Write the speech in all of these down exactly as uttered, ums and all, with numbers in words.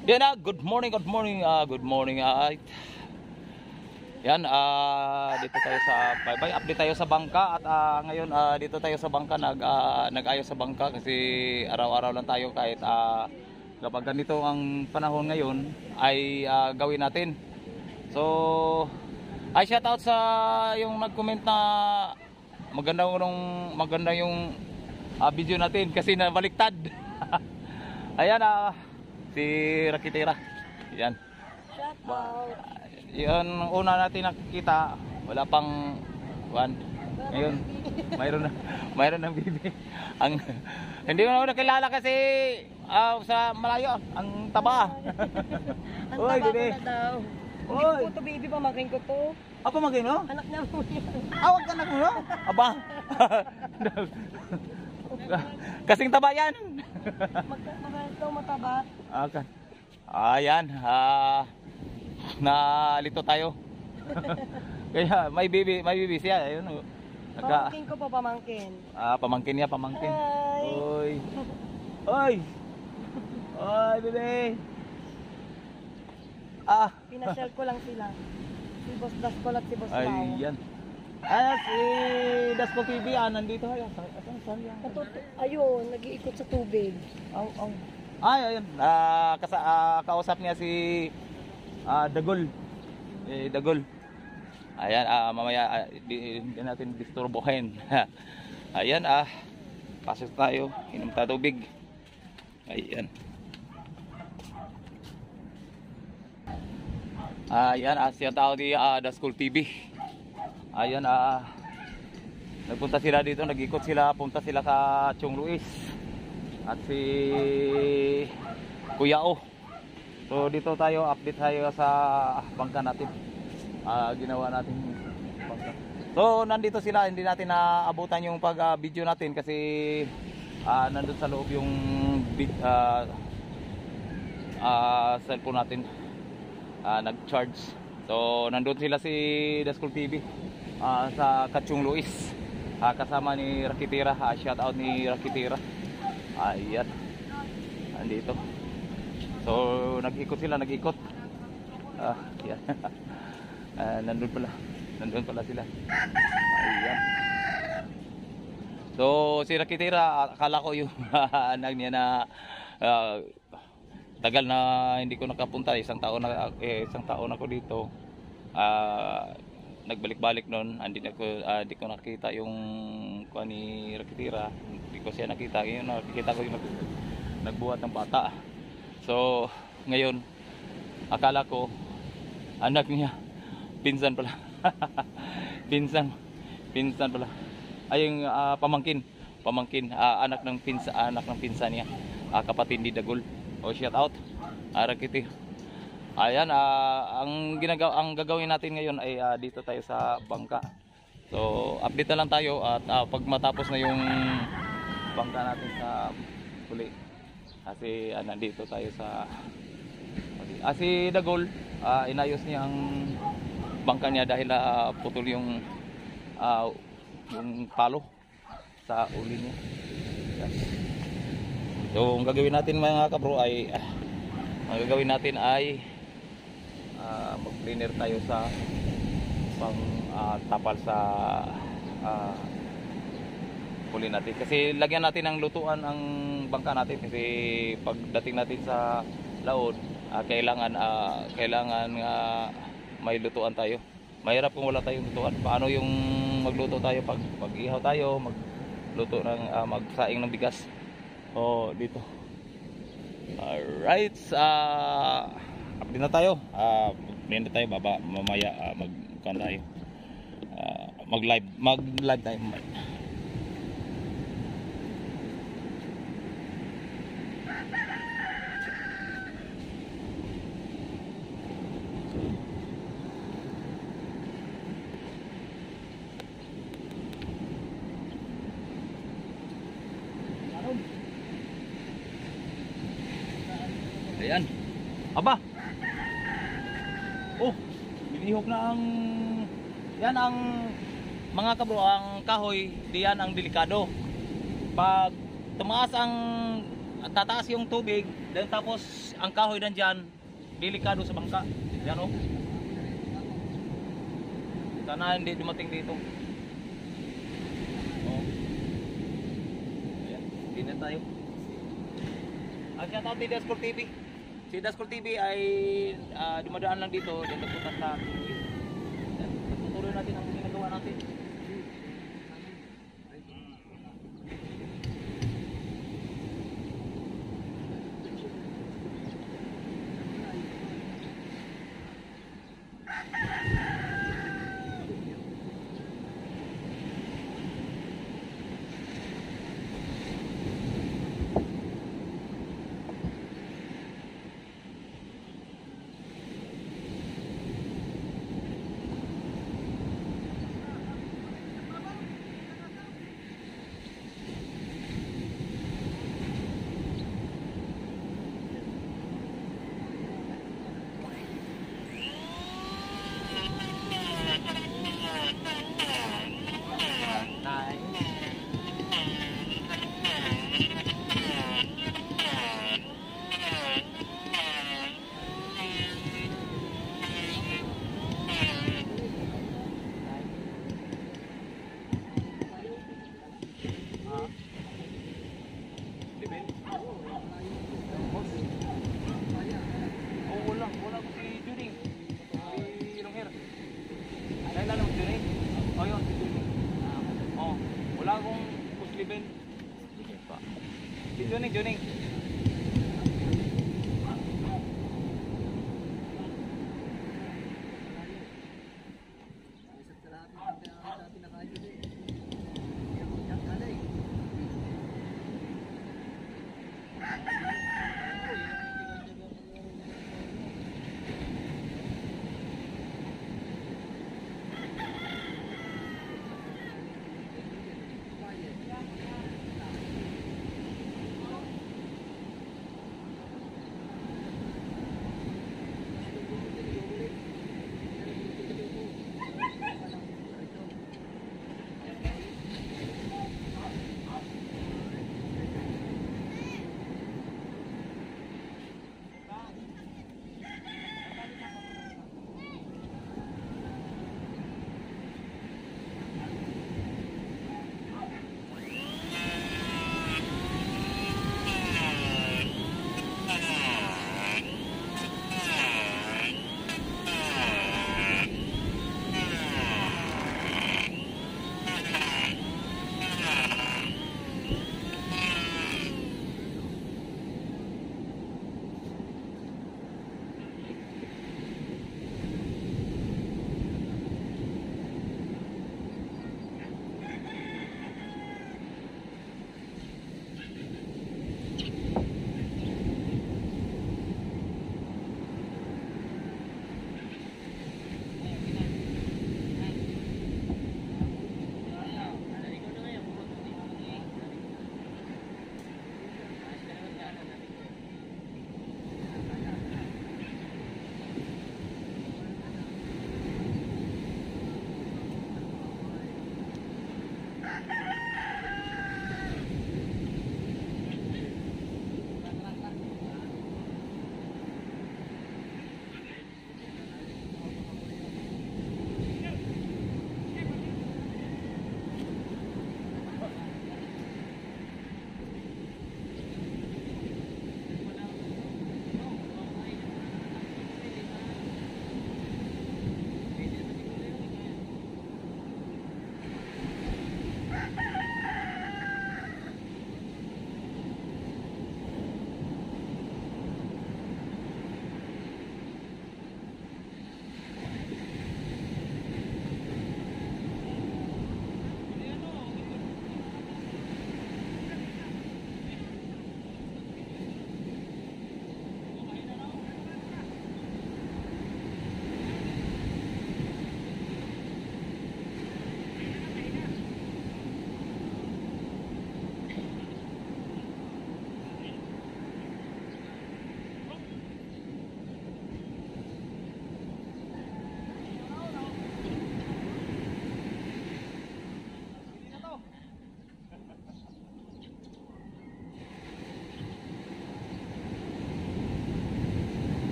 Yan ah, good morning, good morning, ah, good morning. Ah, yan, ah, dito tayo sa bye-bye. Update tayo sa bangka at ah, ngayon ah, dito tayo sa bangka nag ah, nag-ayos sa bangka kasi araw-araw lang tayo kahit ah, kapag ganito ang panahon ngayon ay ah, gawin natin. So, ay shout out sa yung nag-comment na maganda yung maganda yung ah, video natin kasi nabaliktad. Ayan ah, si Rakitira. Yan. Shout out. Yan una natin nakikita, wala pang one. Ngayon, mayroon na, mayroon ng bibi. Ang hindi ko na nakilala kasi uh, sa malayo, ang taba. Ang Oy, taba bibi. ko na daw. Hindi Oy. ko to baby, pamangkin ko to. Apa magino? Anak niya mo yan. Awag ka na ko, no? Aba. Kasing taba yan. Magkakaroon daw mataba. Okay. Ayan, ah nalito tayo. Kaya may bibi, may bibi siya, ayun. oh. Nagka Pamangkin ko po, pamangkin. ah pamangkin niya, pamangkin. Hi. Oy. Oy. Oy, bibi. Ah, Pinasyal ko lang sila. Si Boss Daskol at si Boss Lau. ayan. Ah, si Dasko T V ah, nandito ay. Asan saan yan? Natuto- Ayun, nag-iikot sa tubig. Aw, aw. Ay, ayun. Ah, kasa, ah, kausap niya si ah, Dagol. Eh, Dagol. Ayan, ah, mamaya ah, di, di natin disturbohin. Ayan, ah. Pasok tayo, inom tayo tubig. Ayan. Ayan, ah, siya tao di ah, The School T V. Ayan, ah. Nagpunta sila dito, nag-ikot sila, punta sila sa Chong Luis. At si Kuya O. So dito tayo, update tayo sa bangka natin. Ah, ginawa natin bangka. So nandito sila, hindi natin naabutan yung pag-video natin kasi ah, nandun sa loob yung uh, uh, cellphone natin uh, nag-charge. So nandun sila si The School T V uh, sa Kachung Luis. Uh, kasama ni Rakitira, uh, shout out ni Rakitira. Ayan, andito. So nag-ikot sila, nag-ikot. Ah, yan. ah, nandun pala, nandun pala sila. Ayan. So si Rakitira, akala ko yung anak niya na uh, tagal na hindi ko nakapunta, isang taon na eh, isang taon ako dito. Ah, uh, nagbalik-balik noon, hindi ko uh, hindi ko nakita yung kuha ni Rakitira, hindi ko siya nakita. Ngayon nakikita ko yung nag, nagbuhat ng bata. So ngayon akala ko anak niya, pinsan pala. pinsan pinsan pala ay yung uh, pamangkin pamangkin uh, anak ng pinsa anak ng pinsan niya, uh, kapatid ni Dagol. O shout out uh, Rakitira. Ayan, uh, ang ginagawa ang gagawin natin ngayon ay uh, dito tayo sa bangka. So, update na lang tayo at uh, pag matapos na yung bangka natin sa huli. Kasi uh, nandito tayo sa uh, si Dagol, uh, inayos niya ang bangka niya dahil uh, putol yung uh, yung palo sa uli niya. Yan. So, ang gagawin natin mga kabro ay uh, ang gagawin natin ay Uh, mag-cleaner tayo sa pang uh, tapal sa uh, huli natin kasi lagyan natin ng lutuan ang bangka natin kasi pagdating natin sa laod uh, kailangan uh, kailangan uh, may lutuan tayo. Mahirap kung wala tayong lutuan. Paano yung magluto tayo pag mag-ihaw tayo, magluto ng uh, magsaing ng bigas. Oh, dito. Alright, uh, update na tayo. Ah, uh, tayo baba mamaya uh, mag-kan tayo. Uh, mag-live, mag-live tayo mamaya. Ayan. Aba. Oh, binihok na ang yan ang mga kabro, ang kahoy, diyan ang delikado. Pag tumaas ang at tataas yung tubig, then tapos ang kahoy nandyan, delikado sa bangka. Yan o. Sana hindi dumating dito. Oh. Ayan, hindi na tayo. Ang shout out ni Daskol T V. Si Daskol T V ay ah, dumadaan lang dito, then nagpunta sa tutuloy natin ang ginagawa natin. Juning, Juning.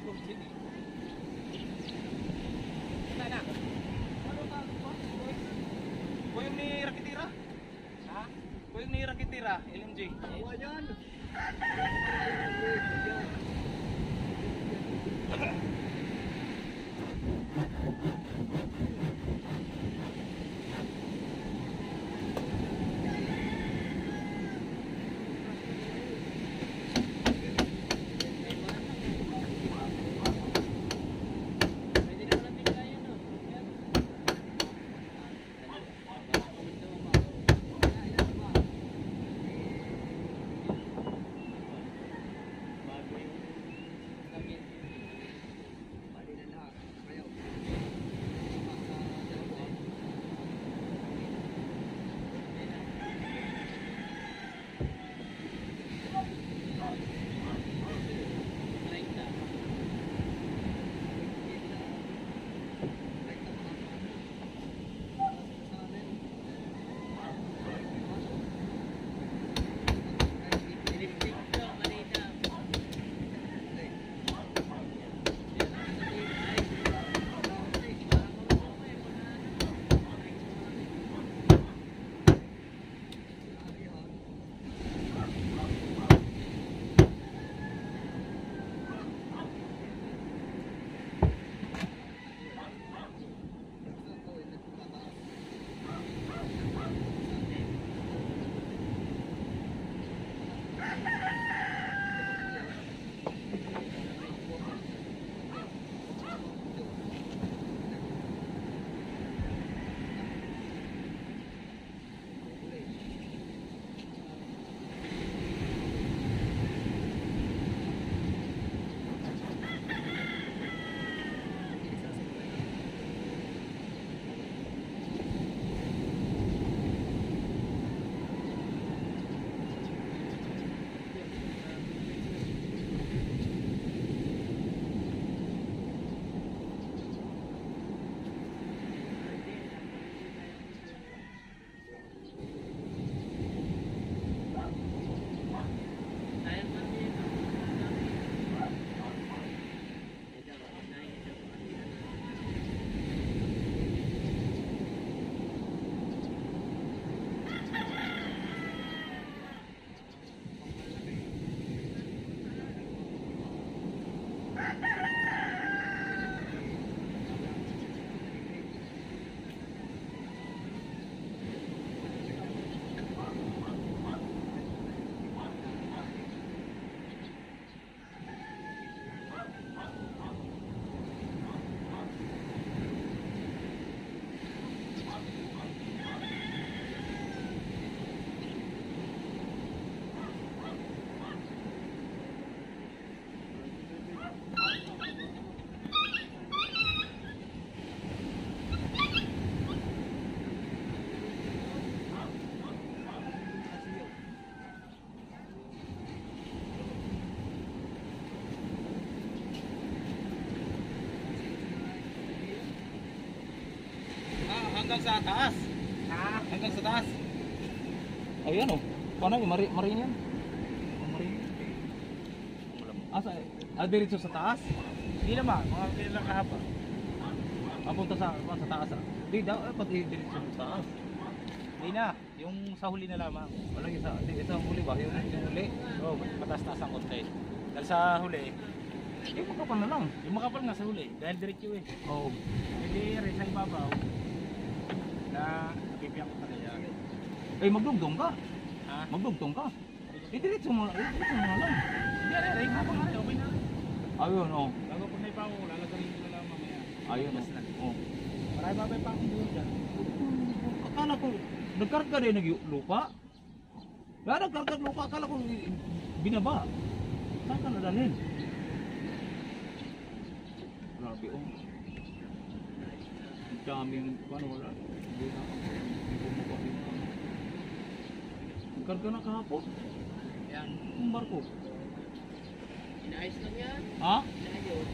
Kuyong ni Rakitira? Ha? Kuyong ni Rakitira, L M G. Awa yan. Hanggang sa taas. Ha? Hanggang sa taas. Ayan oh. Paano yung mari marin yan? Marin. Asa? Ah, diretso sa taas? Hindi naman, mga kailang kahapon. Papunta sa sa taas. ah. Di daw eh pati diretso sa taas. Hindi na, yung sa huli na lamang. Wala isa, di isa huli ba? Yung, yung huli. Oo, oh, mataas-taas ang konti. Dahil sa huli, Yung makapal na lang. yung makapal nga sa huli, dahil diretso eh. Oo. Hindi rin sa ibabaw na nabibiyak ko talaga. Eh magdugtong ka. Ha? Magdugtong ka. Eh diretso mo, eh, diretso mo na lang. Hindi rin, rin habang nga rin, okay na rin. Ayun oh. Bago pag naipa ko, lalagarin ko na lang mamaya. Ayun Bas na. oh. Oh. Marami ba pa akong buhon dyan? Akala ko nagkarga din ng lupa. Wala nagkarga ng lupa, akala ko binaba. Saan ka nadalhin? Grabe oh. Ang dami ng paano wala. Hindi na ako. Hindi bumaba yung ano. Nagkarga na kahapon. Yan. Ang barko. Inaayos lang yan. Ha? Inaayos.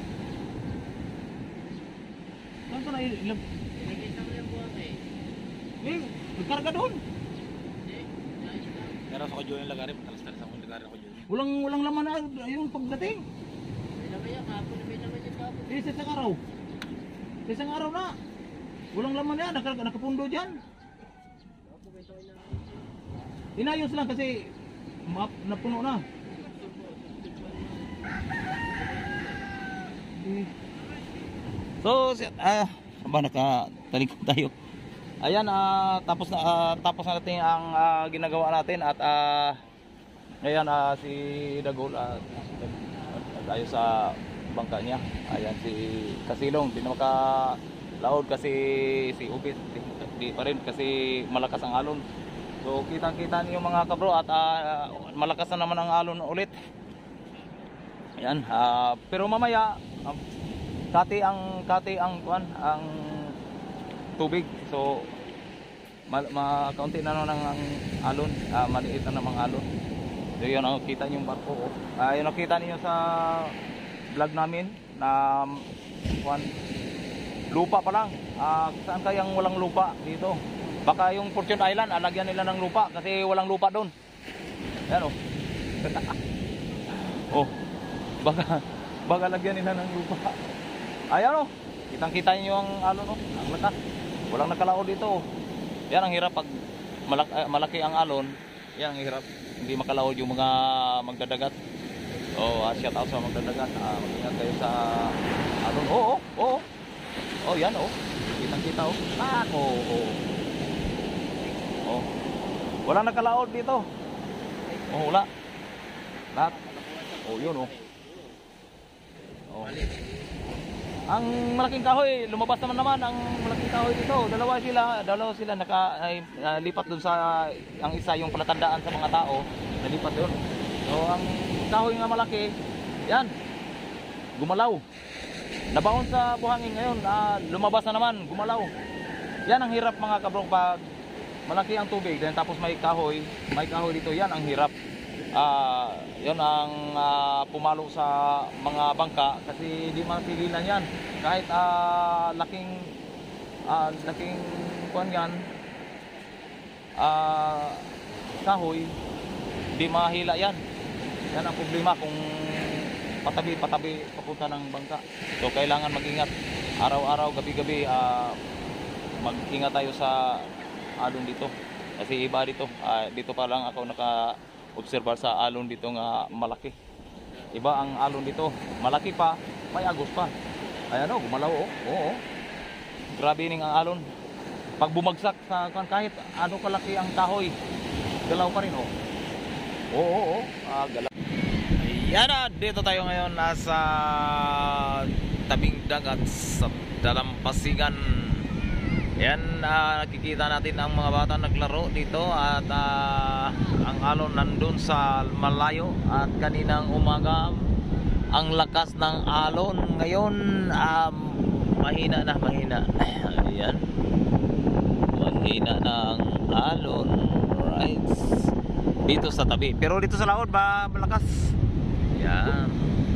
Saan ka na ilag? Nakikita ko yung buwan eh. Eh, nagkarga doon. Hindi, inaayos lang. Pero sa ko yung lagarin, talas-talas ako yung lagarin ako yun. Walang walang laman na yung pagdating. May lamay Eh, sa isang araw. Sa isang araw na. Walang laman yan, naka, nakapundo dyan. Inayos lang kasi map, napuno na. Eh. So, si- ah, ba nakatalikod tayo. Ayan, ah, tapos na ah, tapos na natin ang ah, ginagawa natin at ah, ngayon ah, si Dagol at uh, tayo sa bangka niya. Ayan si Kasilong, di na makalaod kasi si Ubit di, di pa rin kasi malakas ang alon. So kitang-kita niyo mga kabro at ah, malakas na naman ang alon ulit. Ayan, ah, pero mamaya ah, kati ang kati ang kuan ang tubig. So ma, ma kaunti na naman ang alon, ah, maliit na namang alon. So yun ang kita niyo yung barko. Oh. Ah, yun ang kita niyo sa vlog namin na kuan lupa pa lang. Ah, saan kayang walang lupa dito? Baka yung Fortune Island, alagyan nila ng lupa kasi walang lupa doon. Yan oh. Oh. Baka baka lagyan nila ng lupa. Ayan oh. Kitang-kita niyo ang alon oh, ang lakas. Walang nakalao dito. Yan ang hirap pag malaki, malaki ang alon. Yan ang hirap. Hindi makalaod yung mga magdadagat. Oh, uh, shout out sa magdadagat. Ah, mag-ingat kayo sa alon. Oh, oh, oh. Oh, yan oh. Kitang-kita oh. Ah, oh, oh. Oh. Walang nakalaod dito. Oh, wala. Lahat. Oh, yun oh. Oh. Ang malaking kahoy, lumabas naman naman ang malaking kahoy dito. Dalawa sila, dalawa sila naka ay, uh, lipat doon sa ang isa yung palatandaan sa mga tao, nalipat doon. So ang kahoy nga malaki, yan. Gumalaw. Nabaon sa buhangin ngayon, uh, lumabas na naman, gumalaw. Yan ang hirap mga kabrong pag malaki ang tubig, then tapos may kahoy, may kahoy dito, yan ang hirap. Ah, uh, 'yon ang uh, pumalo sa mga bangka kasi di mapigilan 'yan. Kahit uh, laking uh, laking kuan 'yan. Ah, uh, kahoy di mahila 'yan. Yan ang problema kung patabi-patabi papunta ng bangka. So kailangan mag-ingat araw-araw, gabi-gabi, uh, mag-ingat tayo sa alon dito. Kasi iba dito, uh, dito pa lang ako naka obserbar sa alon dito nga malaki. Iba ang alon dito, malaki pa, may agos pa. Ayan o, gumalaw o. Oo. Grabe ning ang alon. Pag bumagsak sa kahit ano kalaki ang kahoy, galaw pa rin o. Oo, oo, oo. Ah, galaw. Ayan na, dito tayo ngayon nasa tabing dagat sa Dalampasigan. Yan, uh, nakikita natin ang mga bata naglaro dito at uh, ang alon nandun sa malayo at kaninang umaga ang lakas ng alon. Ngayon um, mahina na, mahina. Ayan, mahina na ang alon. Right, dito sa tabi, pero dito sa laod ba malakas. Yan.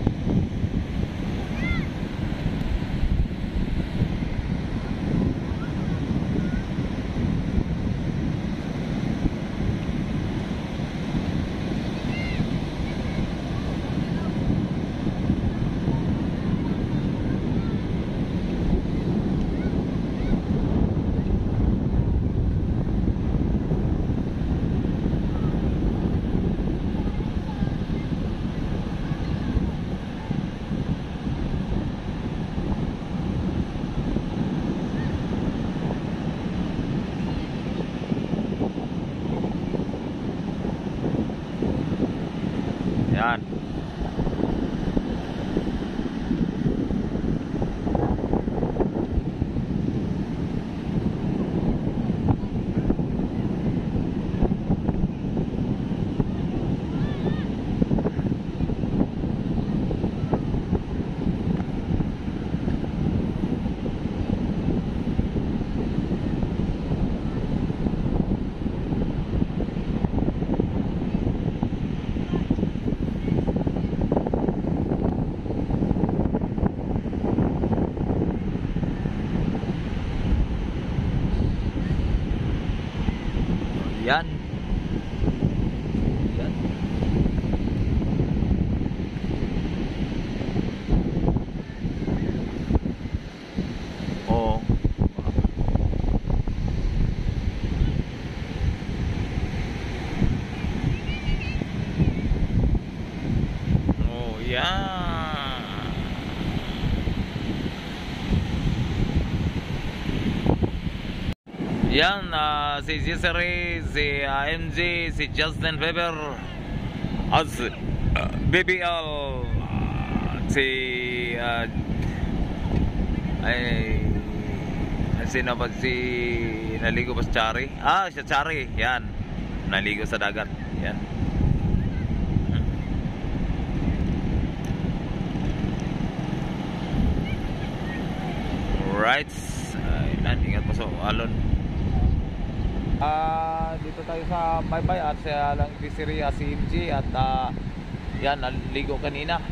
Yan. Yan. Yan. Yan, ah, si Cesare, si ah, M J, si Justin Weber, at si ah, B B L, ah, si ah, ay sino ba si naligo ba si Chari? Ah, si Chari, yan. Naligo sa dagat. Yan. Right. Ay, ingat po sa alon. Ah, dito tayo sa Baybay at sa lang Fishery si M G at ah, yan, naligo kanina.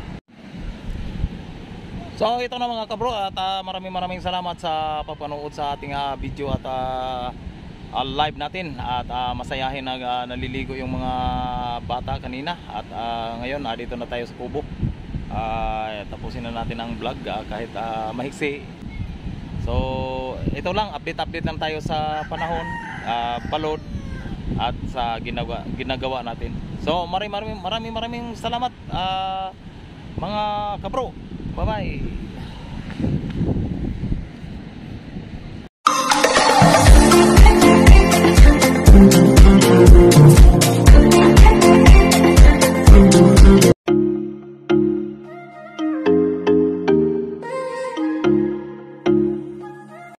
So ito na mga kabro at ah, maraming maraming salamat sa pagpanood sa ating ah, video at ah, ah, live natin at ah, masayahin na ah, naliligo yung mga bata kanina at ah, ngayon ah, dito na tayo sa kubo. Ah, tapusin na natin ang vlog ah, kahit ah, mahiksi. So ito lang, update-update lang tayo sa panahon, uh, palod at sa ginagawa, ginagawa natin. So maraming maraming maraming maraming salamat uh, mga kabro. Bye bye.